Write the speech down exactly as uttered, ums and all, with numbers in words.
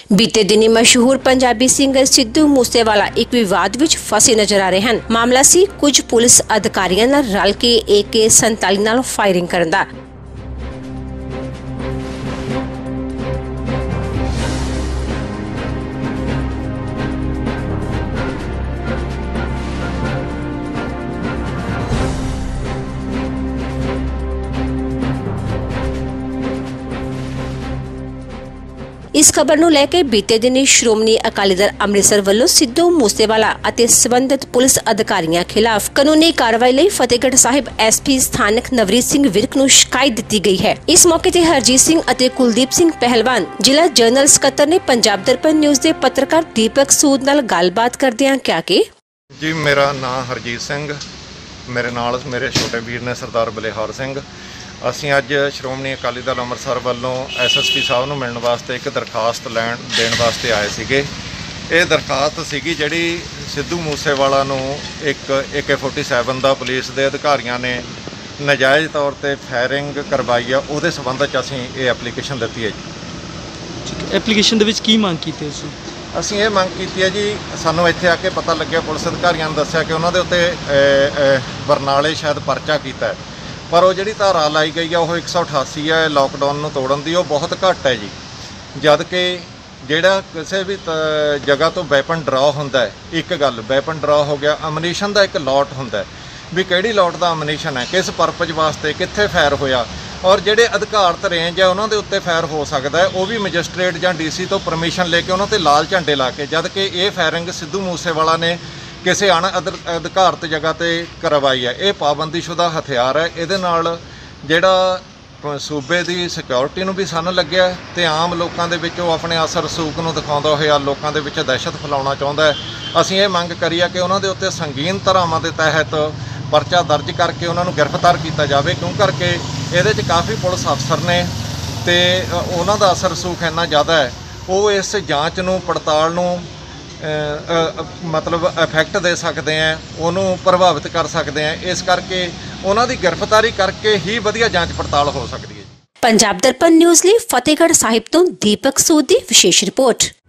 बीते दिनी मशहूर पंजाबी सिंगर सिद्धू मूसेवाला एक विवाद विच फसे नजर आ रहे हैं। मामला सी कुछ पुलिस अधिकारियों नाल रल के ए के सैंतालीस नाल फायरिंग करन दा। इस खबर नूं लैके बीते दिनी श्रोमणी अकाली दल अमृतसर वालों सिद्धू मूसेवाला अते संबंधित पुलिस अधिकारियों खिलाफ कानूनी कार्रवाई लई फतेहगढ़ साहिब एस पी स्थानक नवरीत सिंह विर्क नूं शिकायत दी गई है। इस मौके ते हरजीत सिंह अते कुलदीप सिंह पहलवान जिला जनरल सकत्तर ने पंजाब दर्पण न्यूज़ के पत्रकार दीपक सूद नाल गलबात करदिआं क्या कि जी मेरा नाम हरजीत सिंह, मेरे नाल मेरे छोटे वीर ने सरदार बलिहार सिंह। ਅਸੀਂ ਅੱਜ ਸ਼੍ਰੋਮਣੀ ਅਕਾਲੀ ਦਲ ਅੰਮ੍ਰਿਤਸਰ ਵੱਲੋਂ ਐਸ ਐਸ ਪੀ ਸਾਹਿਬ ਨੂੰ ਮਿਲਣ ਵਾਸਤੇ ਇੱਕ ਦਰਖਾਸਤ ਲੈਣ ਦੇਣ ਵਾਸਤੇ ਆਏ ਸੀਗੇ। ਇਹ ਦਰਖਾਸਤ ਸੀਗੀ ਜਿਹੜੀ ਸਿੱਧੂ ਮੂਸੇਵਾਲਾ ਨੂੰ ਇੱਕ ਏ ਕੇ ਸੈਂਤਾਲੀ ਦਾ ਪੁਲਿਸ ਦੇ ਅਧਿਕਾਰੀਆਂ ਨੇ ਨਜਾਇਜ਼ ਤੌਰ ਤੇ ਫਾਇਰਿੰਗ ਕਰਵਾਈ ਆ, ਉਹਦੇ ਸੰਬੰਧ 'ਚ ਅਸੀਂ ਇਹ ਐਪਲੀਕੇਸ਼ਨ ਦਿੱਤੀ ਹੈ ਜੀ। ਠੀਕ ਹੈ, ਐਪਲੀਕੇਸ਼ਨ ਦੇ ਵਿੱਚ ਕੀ ਮੰਗ ਕੀਤੀ ਤੁਸੀਂ? ਅਸੀਂ ਇਹ ਮੰਗ ਕੀਤੀ ਹੈ ਜੀ, ਸਾਨੂੰ ਇੱਥੇ ਆ ਕੇ ਪਤਾ ਲੱਗਿਆ, ਪੁਲਿਸ ਅਧਿਕਾਰੀਆਂ ਨੇ ਦੱਸਿਆ ਕਿ ਉਹਨਾਂ ਦੇ ਉੱਤੇ ਬਰਨਾਲੇ ਸ਼ਾਇਦ ਪਰਚਾ ਕੀਤਾ ਹੈ, पर वो जी धारा लाई गई है वो एक सौ अठासी है लॉकडाउन में तोड़न की, वो बहुत घट है जी। जद कि जोड़ा किसी भी जगह तो वैपन ड्रा होंदा है, एक गल वैपन ड्रा हो गया, अमनीशन का एक लॉट होंदा है भी किहड़ी लॉट का अमनीशन है, किस परपज वास्ते कित्थे फायर होया, और जिहड़े अधिकारत रेंज है उन्होंने उत्ते फायर हो सकता है, वो भी मजिस्ट्रेट जां डी सी तो परमिशन लेके उन्होंने लाल झंडे ला के, जद कि ये फायरिंग सिद्धू मूसेवाला ने किसी अण अधिकारत जगह पर करवाई है। ये पाबंदीशुदा हथियार है, ये जिहड़ा सूबे की सिक्योरिटी नूं भी सन लग्या ते आम लोगों के विच अपने असर रसूख नूं दिखाउंदा होया लोगों के विच दहशत फैलाउणा चाहुंदा है। असीं ये मंग करी है कि उन्हां दे उत्ते संगीन धारावां दे तहत परचा दर्ज करके उन्हां नूं गिरफ्तार किया जाए, क्यों करके इहदे च काफ़ी पुलिस अफसर ने ते उन्हां दा असर रसूख इन्ना ज़्यादा है, वो इस जांच नूं पड़ताल नूं मतलब इफैक्ट दे सकते हैं, उन्होंने प्रभावित कर सकते हैं। इस करके उन्हों की गिरफ्तारी करके ही वधिया जांच पड़ताल हो सकती है। पंजाब दर्पण न्यूज़ ਲਈ फतेहगढ़ साहिब तो दीपक सूद की विशेष रिपोर्ट।